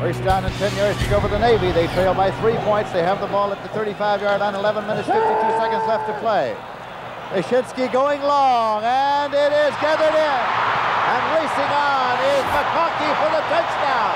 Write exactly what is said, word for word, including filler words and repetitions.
First down and ten yards to go for the Navy. They trail by three points. They have the ball at the thirty-five yard line. eleven minutes, fifty-two seconds left to play. Leschinski going long, and it is gathered in. And racing on is McConkey for the touchdown.